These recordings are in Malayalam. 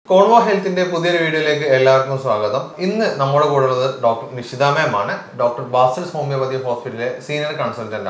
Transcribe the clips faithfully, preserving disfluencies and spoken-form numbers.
Convo Health in the Pudir video like Elarno Swagadam. In the Namoda Doctor Nishida Mana, Doctor Basil's Homeopathy Hospital, senior consultant.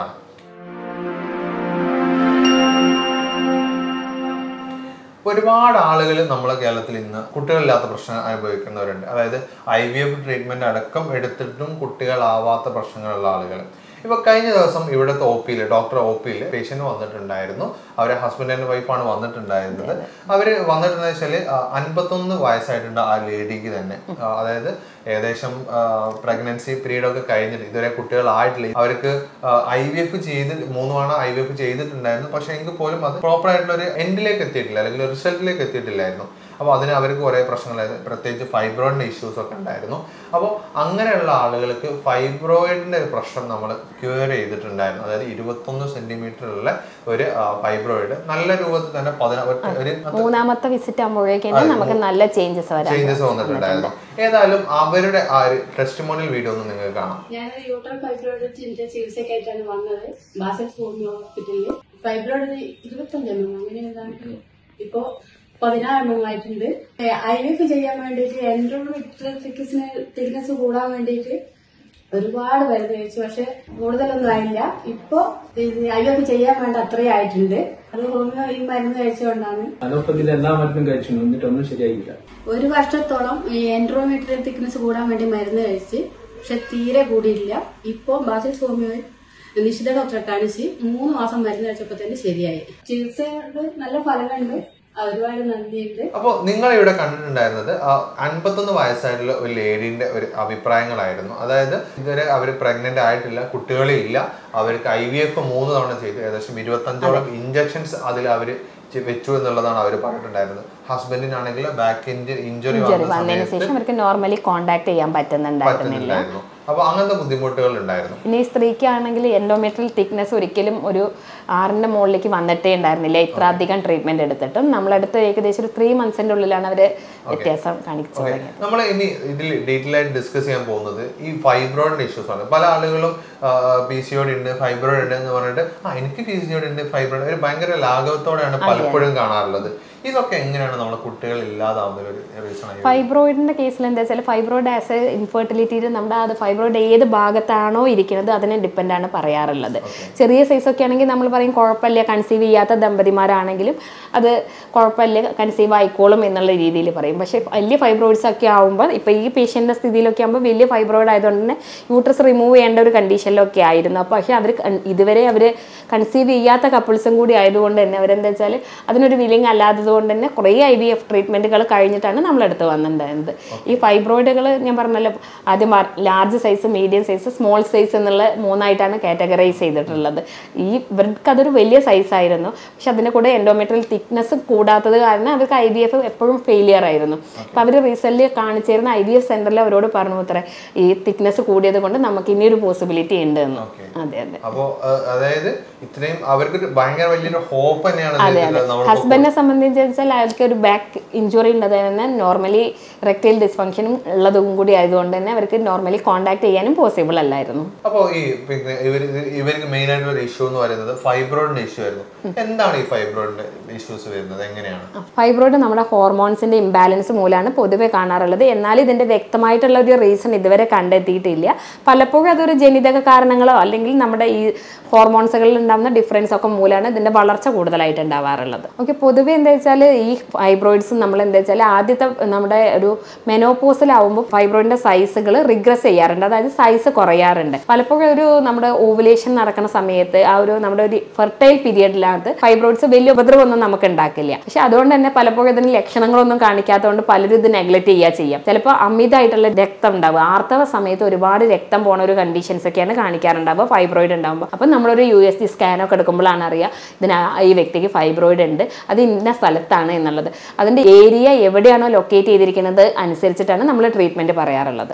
ഒരുപാട് ആളുകൾ നമ്മളെ കേരളത്തിൽ ഇന്ന് കുട്ടികളില്ലാത്ത പ്രശ്നം അനുഭവിക്കുന്നവരുണ്ട്. അതായത് ഐ വി എഫ് ട്രീറ്റ്മെന്റ് അടക്കം എടുത്തിട്ടും കുട്ടികളാവാത്ത പ്രശ്നങ്ങളുള്ള ആളുകൾ. ഇപ്പോൾ കഴിഞ്ഞ ദിവസം ഇവിടുത്തെ ഒ പിയിൽ ഡോക്ടർ ഒ പിയിൽ പേഷ്യന്റ് വന്നിട്ടുണ്ടായിരുന്നു. അവരെ ഹസ്ബൻഡ് ആൻഡ് വൈഫാണ് വന്നിട്ടുണ്ടായിരുന്നത്. അവർ വന്നിട്ടുണ്ടെന്ന് വെച്ചാൽ അൻപത്തൊന്ന് വയസ്സായിട്ടുണ്ട് ആ ലേഡിക്ക് തന്നെ. അതായത് ഏകദേശം പ്രഗ്നൻസി പീരീഡ് ഒക്കെ കഴിഞ്ഞിട്ട് ഇതുവരെ കുട്ടികളായിട്ടില്ല. അവർക്ക് ഐ വി എഫ് ചെയ്ത് മൂന്ന് തവണ ഐ വി എഫ് ചെയ്തിട്ടുണ്ടായിരുന്നു. പക്ഷെ എങ്കിൽ പോലും അത് പ്രോപ്പർ ആയിട്ടുള്ള ഒരു എൻഡിലേക്ക് എത്തിയിട്ടില്ല, അല്ലെങ്കിൽ റിസൾട്ടിലേക്ക് എത്തിയിട്ടില്ലായിരുന്നു. അപ്പോൾ അതിന് അവർക്ക് കുറേ പ്രശ്നങ്ങളായിരുന്നു, പ്രത്യേകിച്ച് ഫൈബ്രോയിഡിന്റെ ഇഷ്യൂസ് ഒക്കെ ഉണ്ടായിരുന്നു. അപ്പോൾ അങ്ങനെയുള്ള ആളുകൾക്ക് ഫൈബ്രോയിഡിന്റെ ഒരു പ്രശ്നം നമ്മൾ ക്യൂർ ചെയ്തിട്ടുണ്ടായിരുന്നു. അതായത് ഇരുപത്തൊന്ന് സെന്റിമീറ്ററുള്ള ഒരു ഫൈബ്രോയിഡ് നല്ല രൂപത്തിൽ തന്നെ ഒരു മൂന്നാമത്തെ വിസിറ്റ് ആകുമ്പോഴേക്കും നമുക്ക് നല്ല ചേഞ്ചസ് ചേഞ്ചസ് വന്നിട്ടുണ്ടായിരുന്നു. ഏതായാലും അവരുടെ ആ ഒരു ടെസ്റ്റിമോണിയൽ വീഡിയോ ഒന്ന് നിങ്ങൾക്ക് കാണാം. ഞാൻ യൂട്രൽ ഫൈബ്രോയിഡിന്റെ ചികിത്സക്കായിട്ടാണ് വന്നത് ബാസിൽ ഹോമിയോ ഹോസ്പിറ്റലിൽ. ഫൈബ്രോയിഡ് ഇരുപത്തഞ്ചെണ്ണം അങ്ങനെ ഇപ്പോ പതിനാറ് എണ്ണമായിട്ടുണ്ട്. ഐ വി എഫ് ചെയ്യാൻ വേണ്ടിയിട്ട് എൻഡോമെട്രിയൽ തിക്നെസ് കൂടാൻ വേണ്ടിയിട്ട് ഒരുപാട് മരുന്ന് കഴിച്ചു. പക്ഷെ കൂടുതലൊന്നും ആയില്ല. ഇപ്പൊ ഐ വി എഫ് ചെയ്യാൻ വേണ്ട അത്രയും ആയിട്ടുണ്ട്. അത് ഹോമിയോ ഈ മരുന്ന് കഴിച്ചുകൊണ്ടാണ്. എല്ലാ മരുന്നും കഴിച്ചു എന്നിട്ടൊന്നും ശരിയായില്ല. ഒരു വർഷത്തോളം ഈ എൻഡോമെട്രിയൽ തിക്നെസ് കൂടാൻ വേണ്ടി മരുന്ന് കഴിച്ച്, പക്ഷെ തീരെ കൂടിയില്ല. ഇപ്പൊ ബാസിൽ ഹോമിയോയിൽ നിശ്ചിത ഡോക്ടറെ കാണിച്ച് മൂന്ന് മാസം മരുന്ന് കഴിച്ചപ്പോ തന്നെ ശരിയായി. ചികിത്സയുടെ നല്ല ഫലങ്ങളുണ്ട്. ഒരുപാട് നന്ദിയുണ്ട്. അപ്പോൾ നിങ്ങൾ ഇവിടെ കണ്ടിട്ടുണ്ടായിരുന്നത് അൻപത്തൊന്ന് വയസ്സായിട്ടുള്ള ഒരു ലേഡീന്റെ ഒരു അഭിപ്രായങ്ങളായിരുന്നു. അതായത് ഇതുവരെ അവർ പ്രഗ്നന്റ് ആയിട്ടില്ല, കുട്ടികളില്ല, അവർക്ക് ഐ വി എഫ് മൂന്ന് തവണ ചെയ്തു, ഏകദേശം ഇരുപത്തഞ്ചോളം ഇഞ്ചക്ഷൻസ് അതിൽ അവർ വെച്ചു എന്നുള്ളതാണ് അവർ പറഞ്ഞിട്ടുണ്ടായിരുന്നത്. ഹസ്ബൻഡിനാണെങ്കിൽ ബാക്ക് ഇഞ്ചുറി വന്നതിന് ശേഷം അവർക്ക് നോർമലി കോണ്ടാക്ട് ചെയ്യാൻ പറ്റുന്നുണ്ടായിരുന്നില്ല. അപ്പൊ അങ്ങനത്തെ ബുദ്ധിമുട്ടുകൾ ഉണ്ടായിരുന്നു. പിന്നെ ഈ സ്ത്രീക്കാണെങ്കിൽ എൻഡോമെട്രിയൽ തിക്നെസ് ഒരിക്കലും ഒരു ആറിന്റെ മുകളിലേക്ക് വന്നിട്ടേ ഉണ്ടായിരുന്നില്ല. ഇത്ര അധികം ട്രീറ്റ്മെന്റ് എടുത്തിട്ടും നമ്മളടുത്ത് ഏകദേശം ഒരു ത്രീ മന്ത്സിന്റെ ഉള്ളിലാണ് അവര് വ്യത്യാസം കാണിച്ചത്. നമ്മൾ ഇനി ഇതിൽ ഡീറ്റെയിൽ ആയിട്ട് ഡിസ്കസ് ചെയ്യാൻ പോകുന്നത് ഈ ഫൈബ്രോയിഡിന്റെ ഇഷ്യൂസ് ആണ്. പല ആളുകളും പി സി ഒ ഡി ഉണ്ട്, ഫൈബ്രോയിഡ് ഉണ്ട് എന്ന് പറഞ്ഞിട്ട് ആ എനിക്ക് പി സി ഒ ഡി ഉണ്ട്, ഫൈബ്രോയിഡ് ഒരു ഭയങ്കര ലാഘവത്തോടെയാണ് പലപ്പോഴും കാണാറുള്ളത്. ഇതൊക്കെ എങ്ങനെയാണ് നമ്മളെ കുട്ടികൾ ഇല്ലാതാവുന്ന ഒരു റീസൺ? ഫൈബ്രോയിഡിന്റെ കേസിൽ എന്താ വെച്ചാൽ ഫൈബ്രോയിഡ് ആസ് എ ഇൻഫെർട്ടിലിറ്റിയിൽ നമ്മുടെ അത് ഫൈബ്രോയിഡ് ഏത് ഭാഗത്താണോ ഇരിക്കുന്നത് അതിനെ ഡിപ്പെൻഡ് ആണ് പറയാറുള്ളത്. ചെറിയ സൈസ് ഒക്കെ ആണെങ്കിൽ നമ്മൾ പറയും കുഴപ്പമില്ല, കൺസീവ് ചെയ്യാത്ത ദമ്പതിമാരാണെങ്കിലും അത് കുഴപ്പമില്ല, കൺസീവ് ആയിക്കോളും എന്നുള്ള രീതിയിൽ പറയും. പക്ഷേ വലിയ ഫൈബ്രോയിഡ്സ് ഒക്കെ ആകുമ്പോൾ ഇപ്പോൾ ഈ പേഷ്യൻ്റെ സ്ഥിതിയിലൊക്കെ ആകുമ്പോൾ വലിയ ഫൈബ്രോയിഡ് ആയതുകൊണ്ട് തന്നെ യൂട്രസ് റിമൂവ് ചെയ്യേണ്ട ഒരു കണ്ടീഷനിലൊക്കെ ആയിരുന്നു. അപ്പോൾ പക്ഷേ അവർ ഇതുവരെ അവർ കൺസീവ് ചെയ്യാത്ത കപ്പിൾസും കൂടി ആയതുകൊണ്ട് തന്നെ അവരെന്താ വെച്ചാൽ അതിനൊരു വില്ലിങ് അല്ലാത്തത് കൊണ്ട് തന്നെ കുറേ ഐ വി എഫ് ട്രീറ്റ്മെന്റുകൾ കഴിഞ്ഞിട്ടാണ് നമ്മളെടുത്ത് വന്നിട്ടുണ്ടായിരുന്നത്. ഈ ഫൈബ്രോയിഡുകൾ ഞാൻ പറഞ്ഞല്ലോ ആദ്യം large size, medium size, small size എന്നുള്ള മൂന്നായിട്ടാണ് കാറ്റഗറൈസ് ചെയ്തിട്ടുള്ളത്. ഈ ഇവർക്ക് അതൊരു വലിയ സൈസ് ആയിരുന്നു. പക്ഷെ അതിൻ്റെ കൂടെ എൻഡോമെട്രിയൽ തിക്നെസ് കൂടാത്തത് കാരണം അവർക്ക് ഐ വി എഫ് എപ്പോഴും ഫെയിലിയർ ആയിരുന്നു. അപ്പം അവർ റീസെന്റ് കാണിച്ചിരുന്ന ഐ വി എഫ് സെന്ററിൽ അവരോട് പറഞ്ഞു അത്ര ഈ തിക്നെസ് കൂടിയത് കൊണ്ട് നമുക്ക് ഇനിയൊരു പോസിബിലിറ്റി ഉണ്ട് എന്ന്. അതെ അതെ അതായത് ഇത്രയും അവർക്ക് ഭയങ്കര വലിയൊരു ഹോപ്പ് തന്നെയാണ്. ഹസ്ബൻഡിനെ സംബന്ധിച്ച് വെച്ചാൽ അയാൾക്ക് ഒരു ബാക്ക് ഇഞ്ചുറി ഉള്ളത് തന്നെ നോർമലി റെക്ടൈൽ ഡിസ്ഫങ്ഷനും ഉള്ളതും കൂടി ആയതുകൊണ്ട് തന്നെ അവർക്ക് നോർമലി കോണ്ടാക്ട് ചെയ്യാനും പോസിബിൾ അല്ലായിരുന്നു. അപ്പോൾ ഈ പിന്നെ ഇവർക്ക് മെയിൻ ആയിട്ടുള്ള ഒരു ഇഷ്യൂ എന്ന് പറയുന്നത് ഫൈബ്രോയിഡിന്റെ ഇഷ്യൂ ആയിരുന്നു. എന്താണ് ഈ ഫൈബ്രോയിഡിന്റെ ഇഷ്യൂസ് വരുന്നത്, എങ്ങനെയാണ്? ഫൈബ്രോയിഡ് നമ്മുടെ ഹോർമോൺസിന്റെ ഇംബാലൻസ് മൂലമാണ് പൊതുവെ കാണാറുള്ളത്. എന്നാൽ ഇതിന്റെ വ്യക്തമായിട്ടുള്ള ഒരു റീസൺ ഇതുവരെ കണ്ടെത്തിയിട്ടില്ല. പലപ്പോഴും അതൊരു ജനിതക കാരണങ്ങളോ അല്ലെങ്കിൽ നമ്മുടെ ഈ ഹോർമോൺസുകളിൽ ഉണ്ടാകുന്ന ഡിഫറൻസ് ഒക്കെ മൂലമാണ് ഇതിന്റെ വളർച്ച കൂടുതലായിട്ട് ഉണ്ടാവാറുള്ളത്. ഓക്കെ, പൊതുവെ എന്താ വെച്ചാൽ ഈ ഫൈബ്രോയിഡ്സ് നമ്മൾ എന്താ വെച്ചാൽ ആദ്യത്തെ നമ്മുടെ ഒരു മെനോപോസിലാവുമ്പോൾ ഫൈബ്രോയിഡിന്റെ സൈസുകൾ റിഗ്രസ് ചെയ്യാറുണ്ട്, അതായത് സൈസ് കുറയാറുണ്ട്. പലപ്പോഴും ഒരു നമ്മുടെ ഓവുലേഷൻ നടക്കുന്ന സമയത്ത് ആ ഒരു നമ്മുടെ ഒരു ഫെർട്ടൈൽ പീരിയഡിനകത്ത് ഫൈബ്രോയിഡ്സ് വലിയ ഉപദ്രവമൊന്നും നമുക്ക് ഉണ്ടാക്കില്ല. പക്ഷെ അതുകൊണ്ട് തന്നെ പലപ്പോഴും ഇതിന് ലക്ഷണങ്ങളൊന്നും കാണിക്കാത്തതുകൊണ്ട് പലരും ഇത് നെഗ്ലക്ട് ചെയ്യുക ചെയ്യാം. ചിലപ്പോൾ അമിതമായിട്ടുള്ള രക്തം ഉണ്ടാവുക, ആർത്തവ സമയത്ത് ഒരുപാട് രക്തം പോണ ഒരു കണ്ടീഷൻസ് ഒക്കെയാണ് കാണിക്കാറുണ്ടാവുക ഫൈബ്രോയിഡ് ഉണ്ടാകുമ്പോൾ. അപ്പം നമ്മളൊരു യു എസ് ജി സ്കാനൊക്കെ എടുക്കുമ്പോഴാണ് അറിയുക ഇതിന് ഈ വ്യക്തിക്ക് ഫൈബ്രോയിഡ് ഉണ്ട്, അത് ഇന്ന സ്ഥലത്താണ് എന്നുള്ളത്. അതിന്റെ ഏരിയ എവിടെയാണോ ലൊക്കേറ്റ് ചെയ്തിരിക്കുന്നത് അനുസരിച്ചിട്ടാണ് നമ്മൾ ട്രീറ്റ്മെന്റ് പറയാറുള്ളത്.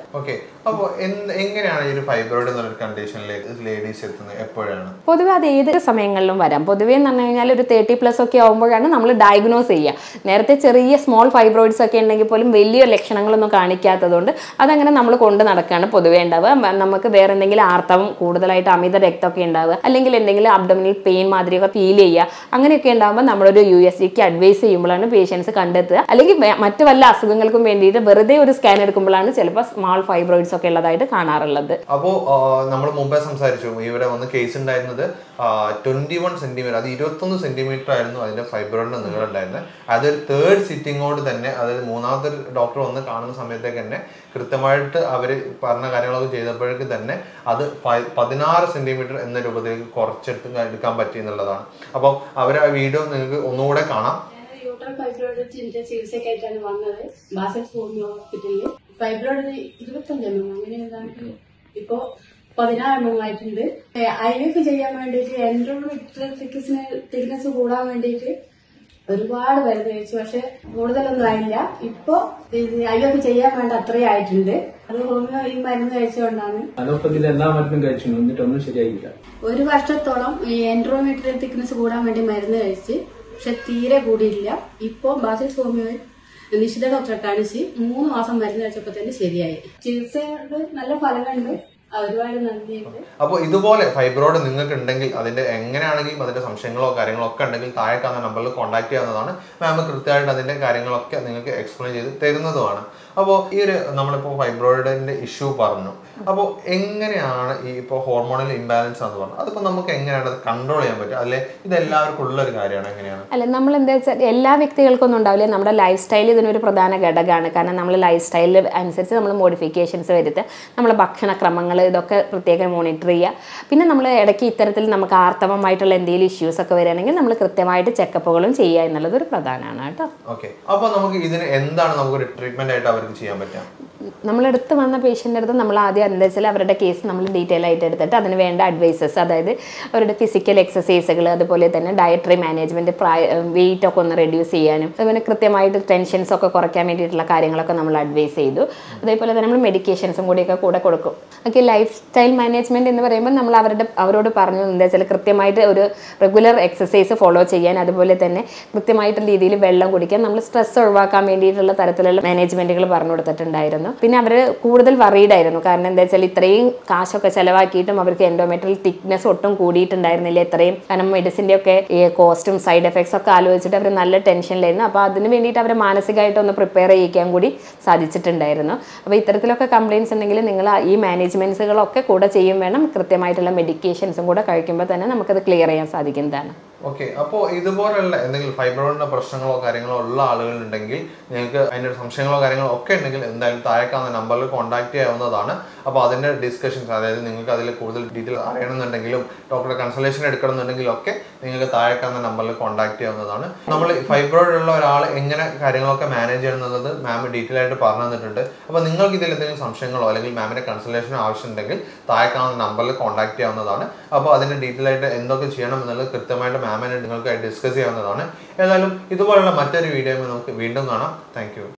പൊതുവെ അത് ഏത് സമയങ്ങളിലും വരാം. പൊതുവെ എന്ന് പറഞ്ഞു കഴിഞ്ഞാൽ ഒരു തേർട്ടി പ്ലസ് ഒക്കെ ആകുമ്പോഴാണ് നമ്മൾ ഡയഗ്നോസ് ചെയ്യുക. നേരത്തെ ചെറിയ സ്മോൾ ഫൈബ്രോയിഡ്സ് ഒക്കെ ഉണ്ടെങ്കിൽ പോലും വലിയ ലക്ഷണങ്ങളൊന്നും കാണിക്കാത്തതുകൊണ്ട് അതങ്ങനെ നമ്മൾ കൊണ്ട് നടക്കുകയാണ് പൊതുവേ ഉണ്ടാവുക. നമുക്ക് വേറെ എന്തെങ്കിലും ആർത്തവം കൂടുതലായിട്ട് അമിത രക്തമൊക്കെ ഉണ്ടാവുക, അല്ലെങ്കിൽ എന്തെങ്കിലും അബ്ഡോമിനൽ പെയിൻ മാതിരിയൊക്കെ ഫീൽ ചെയ്യുക, അങ്ങനെയൊക്കെ ഉണ്ടാകുമ്പോൾ നമ്മളൊരു യു എസ് ജിക്ക് അഡ്വൈസ് അനലൈസ് ചെയ്യുമ്പോഴാണ് പേഷ്യൻസ് കണ്ടെത്തുക. അല്ലെങ്കിൽ മറ്റു വല്ല അസുഖങ്ങൾക്കും വേണ്ടിയിട്ട് വെറുതെ ഒരു സ്കാൻ എടുക്കുമ്പോഴാണ് ചിലപ്പോൾ സ്മാൾ ഫൈബ്രോയിഡ്സ് ഒക്കെ ഉള്ളതായിട്ട് കാണാറുള്ളത്. അപ്പോൾ നമ്മൾ മുമ്പേ സംസാരിച്ചു ഇവിടെ വന്ന് കേസ് ഉണ്ടായിരുന്നത് ട്വന്റി വൺ സെന്റിമീറ്റർ, അത് ഇരുപത്തൊന്ന് സെന്റിമീറ്റർ ആയിരുന്നു അതിന്റെ ഫൈബ്രോയിഡിന്റെ നീളം ഉണ്ടായിരുന്നത്. അതൊരു തേർഡ് സിറ്റിങ്ങോട് തന്നെ, അതായത് മൂന്നാമത്തെ ഡോക്ടർ വന്ന് കാണുന്ന സമയത്തേക്ക് തന്നെ കൃത്യമായിട്ട് അവർ പറഞ്ഞ കാര്യങ്ങളൊക്കെ ചെയ്തപ്പോഴേക്ക് തന്നെ അത് പതിനാറ് സെന്റിമീറ്റർ എന്ന രൂപത്തിലേക്ക് കുറച്ചെടുത്ത് എടുക്കാൻ പറ്റി എന്നുള്ളതാണ്. അപ്പം അവർ ആ വീഡിയോ നിങ്ങൾക്ക് ഒന്നുകൂടെ കാണാം. യൂട്രൽ ഫൈബ്രോയിഡിന്റെ ചികിത്സക്കായിട്ടാണ് വന്നത് ബാസൽ ഹോമിയോ ഹോസ്പിറ്റലിൽ. ഫൈബ്രോയിഡ് ഇരുപത്തഞ്ച് എം എം അങ്ങനെ ഏതാണ്ട് ഇപ്പോ പതിനാറ് എം എം ആയിട്ടുണ്ട്. ഐ വി എഫ് ചെയ്യാൻ വേണ്ടിയിട്ട് എൻഡോമെട്രിയൽ തിക്നെസ് കൂടാൻ വേണ്ടിയിട്ട് ഒരുപാട് മരുന്ന് കഴിച്ചു. പക്ഷെ കൂടുതലൊന്നും ആയില്ല. ഇപ്പൊ ഐ വി എഫ് ചെയ്യാൻ വേണ്ട അത്രയും ആയിട്ടുണ്ട്. അത് ഹോമിയോ ഈ മരുന്ന് കഴിച്ചുകൊണ്ടാണ്. അലോപ്പതിയിൽ എല്ലാ മരുന്നും കഴിച്ചു എന്നിട്ടൊന്നും ശരിയായില്ല. ഒരു വർഷത്തോളം ഈ എൻഡോമെട്രിയൽ തിക്നെസ് കൂടാൻ വേണ്ടി മരുന്ന് കഴിച്ച് പക്ഷെ തീരെ കൂടിയില്ല. ഇപ്പൊ ബാസിൽ ഹോമിയോയിൽ നിശ്ചിത ഡോക്ടറെ കാണിച്ച് മൂന്ന് മാസം മരുന്ന് കഴിച്ചപ്പോ തന്നെ ശരിയായി. ചികിത്സയുടെ നല്ല ഫലങ്ങളുണ്ട്. ഒരുപാട് നന്ദിയുണ്ട്. അപ്പോൾ ഇതുപോലെ ഫൈബ്രോയിഡ് നിങ്ങൾക്ക് ഉണ്ടെങ്കിൽ അതിന്റെ എങ്ങനെയാണെങ്കിലും അതിന്റെ സംശയങ്ങളോ കാര്യങ്ങളോ ഒക്കെ ഉണ്ടെങ്കിൽ താഴെ കാണുന്ന നമ്പറിൽ കോൺടാക്ട് ചെയ്യാവുന്നതാണ്. മാം കൃത്യമായിട്ട് അതിന്റെ കാര്യങ്ങളൊക്കെ നിങ്ങൾക്ക് എക്സ്പ്ലെയിൻ ചെയ്ത് തരുന്നതുമാണ്. അപ്പോൾ ഈ ഒരു നമ്മളിപ്പോൾ ഫൈബ്രോയിഡിന്റെ ഇഷ്യൂ പറഞ്ഞു. അപ്പോൾ എങ്ങനെയാണ് ഈ ഇപ്പോൾ ഹോർമോണൽ ഇംബാലൻസ് എന്ന് പറഞ്ഞത്, അതിപ്പോൾ നമുക്ക് എങ്ങനെയാണ് അത് കൺട്രോൾ ചെയ്യാൻ പറ്റുക? അല്ലെ ഇത് എല്ലാവർക്കും ഉള്ള ഒരു കാര്യമാണ്? എങ്ങനെയാണ്? അല്ല, നമ്മൾ എന്താ വെച്ചാൽ എല്ലാ വ്യക്തികൾക്കൊന്നും ഉണ്ടാവില്ല. നമ്മുടെ ലൈഫ് സ്റ്റൈൽ ഇതിനൊരു പ്രധാന ഘടകമാണ്. കാരണം നമ്മൾ ലൈഫ് സ്റ്റൈലിൽ അനുസരിച്ച് നമ്മൾ മോഡിഫിക്കേഷൻസ് വരുത്തുക, നമ്മളെ ഭക്ഷണക്രമങ്ങൾ ഇതൊക്കെ പ്രത്യേകം മോണിറ്റർ ചെയ്യുക. പിന്നെ നമ്മൾ ഇടയ്ക്ക് ഇത്തരത്തിൽ നമുക്ക് ആർത്തവമായിട്ടുള്ള എന്തെങ്കിലും ഇഷ്യൂസ് ഒക്കെ വരികയാണെങ്കിൽ നമ്മൾ കൃത്യമായിട്ട് ചെക്കപ്പുകളും ചെയ്യുക എന്നുള്ളത് ഒരു പ്രധാനമാണ് കേട്ടോ. ഓക്കെ, അപ്പോൾ നമുക്ക് ഇതിന് എന്താണ് നമുക്കൊരു ട്രീറ്റ്മെന്റ് ആയിട്ട് അവർക്ക് ചെയ്യാൻ പറ്റുക? നമ്മളെടുത്ത് വന്ന പേഷ്യൻ്റെ അടുത്ത് നമ്മൾ ആദ്യം എന്താ വെച്ചാൽ അവരുടെ കേസ് നമ്മൾ ഡീറ്റെയിൽ ആയിട്ട് എടുത്തിട്ട് അതിന് വേണ്ട അഡ്വൈസസ്, അതായത് അവരുടെ ഫിസിക്കൽ എക്സസൈസുകൾ, അതുപോലെ തന്നെ ഡയറ്ററി മാനേജ്മെൻറ്റ്, പ്രായ വെയിറ്റ് ഒക്കെ ഒന്ന് റെഡ്യൂസ് ചെയ്യാനും അതുപോലെ കൃത്യമായിട്ട് ടെൻഷൻസ് ഒക്കെ കുറയ്ക്കാൻ വേണ്ടിയിട്ടുള്ള കാര്യങ്ങളൊക്കെ നമ്മൾ അഡ്വൈസ് ചെയ്തു. അതേപോലെ തന്നെ നമ്മൾ മെഡിക്കേഷൻസും കൂടിയൊക്കെ കൂടെ കൊടുക്കും. ഓക്കെ, ലൈഫ് സ്റ്റൈൽ മാനേജ്മെൻറ്റ് എന്ന് പറയുമ്പോൾ നമ്മൾ അവരുടെ അവരോട് പറഞ്ഞു എന്താ വെച്ചാൽ കൃത്യമായിട്ട് ഒരു റെഗുലർ എക്സസൈസ് ഫോളോ ചെയ്യാൻ, അതുപോലെ തന്നെ കൃത്യമായിട്ടുള്ള രീതിയിൽ വെള്ളം കുടിക്കാൻ, നമ്മൾ സ്ട്രെസ് ഒഴിവാക്കാൻ വേണ്ടിയിട്ടുള്ള തരത്തിലുള്ള മാനേജ്മെൻറ്റുകൾ പറഞ്ഞു കൊടുത്തിട്ടുണ്ടായിരുന്നു. പിന്നെ അവർ കൂടുതൽ വറീഡ് ആയിരുന്നു. കാരണം എന്താ വെച്ചാൽ ഇത്രയും കാശൊക്കെ ചിലവാക്കിയിട്ടും അവർക്ക് എൻഡോമെട്രിയൽ തിക്നെസ് ഒട്ടും കൂടിയിട്ടുണ്ടായിരുന്നില്ല ഇത്രയും. കാരണം മെഡിസിൻ്റെ ഒക്കെ ഈ കോസ്റ്റും സൈഡ് എഫക്ട്സ് ഒക്കെ ആലോചിച്ചിട്ട് അവർ നല്ല ടെൻഷനിലായിരുന്നു. അപ്പോൾ അതിന് വേണ്ടിയിട്ട് അവരെ മാനസികമായിട്ട് ഒന്ന് പ്രിപ്പയർ ചെയ്യിക്കാൻ കൂടി സാധിച്ചിട്ടുണ്ടായിരുന്നു. അപ്പോൾ ഇത്തരത്തിലൊക്കെ കംപ്ലയിൻസ് ഉണ്ടെങ്കിൽ നിങ്ങൾ ഈ മാനേജ്മെൻറ്റ്സുകളൊക്കെ കൂടെ ചെയ്യും വേണം. കൃത്യമായിട്ടുള്ള മെഡിക്കേഷൻസും കൂടെ കഴിക്കുമ്പോൾ തന്നെ നമുക്കത് ക്ലിയർ ചെയ്യാൻ സാധിക്കുന്നതാണ്. ഓക്കെ, അപ്പോൾ ഇതുപോലുള്ള എന്തെങ്കിലും ഫൈബ്രോയിഡിന്റെ പ്രശ്നങ്ങളോ കാര്യങ്ങളോ ഉള്ള ആളുകളുണ്ടെങ്കിൽ നിങ്ങൾക്ക് അതിൻ്റെ സംശയങ്ങളോ കാര്യങ്ങളോ ഒക്കെ ഉണ്ടെങ്കിൽ എന്തായാലും താഴേക്കാവുന്ന നമ്പറിൽ കോൺടാക്ട് ചെയ്യാവുന്നതാണ്. അപ്പോൾ അതിൻ്റെ ഡിസ്കഷൻസ്, അതായത് നിങ്ങൾക്ക് അതിൽ കൂടുതൽ ഡീറ്റെയിൽ അറിയണമെന്നുണ്ടെങ്കിലും ഡോക്ടറെ കൺസൾട്ടേഷൻ എടുക്കണമെന്നുണ്ടെങ്കിലും ഒക്കെ നിങ്ങൾക്ക് താഴേക്കാവുന്ന നമ്പറിൽ കോൺടാക്ട് ചെയ്യാവുന്നതാണ്. നമ്മൾ ഫൈബ്രോയിഡ് ഉള്ള ഒരാൾ എങ്ങനെ കാര്യങ്ങളൊക്കെ മാനേജ് ചെയ്യണമെന്നുള്ളത് മാം ഡീറ്റെയിൽ ആയിട്ട് പറഞ്ഞു തന്നിട്ടുണ്ട്. അപ്പോൾ നിങ്ങൾക്ക് ഇതിൽ എന്തെങ്കിലും സംശയങ്ങളോ അല്ലെങ്കിൽ മാമിൻ്റെ കൺസൾട്ടേഷനോ ആവശ്യമുണ്ടെങ്കിൽ താഴേക്കാവുന്ന നമ്പറിൽ കോൺടാക്ട് ചെയ്യാവുന്നതാണ്. അപ്പോൾ അതിൻ്റെ ഡീറ്റെയിൽ ആയിട്ട് എന്തൊക്കെ ചെയ്യണം എന്നുള്ളത് കൃത്യമായിട്ട് മാമിനെ നിങ്ങൾക്ക് ഡിസ്കസ് ചെയ്യാവുന്നതാണ്. ഏതായാലും ഇതുപോലുള്ള മറ്റൊരു വീഡിയോ നമുക്ക് വീണ്ടും കാണാം. Thank U.